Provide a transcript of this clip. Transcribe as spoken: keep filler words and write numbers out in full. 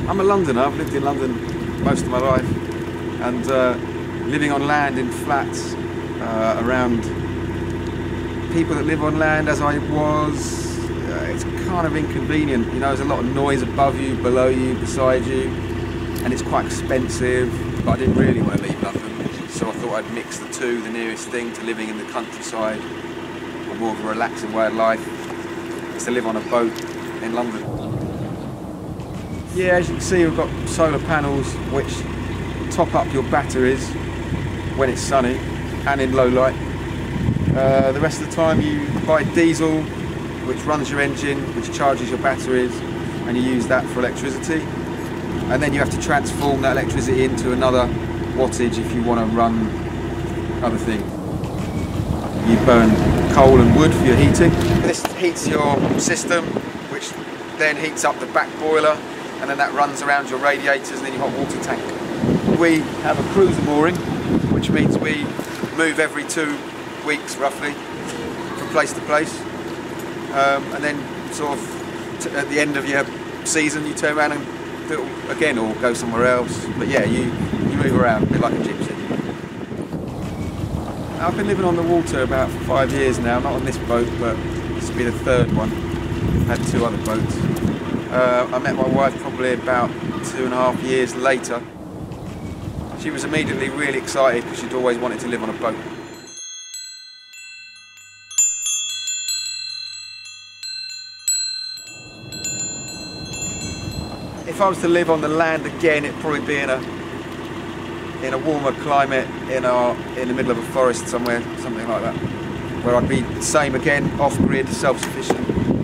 I'm a Londoner. I've lived in London most of my life, and uh, living on land in flats uh, around people that live on land as I was, uh, it's kind of inconvenient. You know, there's a lot of noise above you, below you, beside you, and it's quite expensive. But I didn't really want to leave London, so I thought I'd mix the two. The nearest thing to living in the countryside, or more of a relaxing way of life, is to live on a boat in London. Yeah, as you can see, we've got solar panels which top up your batteries when it's sunny and in low light. Uh, the rest of the time you buy diesel, which runs your engine, which charges your batteries, and you use that for electricity. And then you have to transform that electricity into another wattage if you want to run other things. You burn coal and wood for your heating. This heats your system, which then heats up the back boiler, and then that runs around your radiators and then your hot water tank. We have a cruiser mooring, which means we move every two weeks roughly from place to place, um, and then sort of t at the end of your season you turn around and do it again or go somewhere else. But yeah, you, you move around a bit like a gypsy. I've been living on the water about five years now, not on this boat, but this will be the third one. I've had two other boats. Uh, I met my wife probably about two and a half years later. She was immediately really excited because she'd always wanted to live on a boat. If I was to live on the land again, it'd probably be in a in a warmer climate, in a in the middle of a forest somewhere, something like that, where I'd be the same again, off-grid, self-sufficient.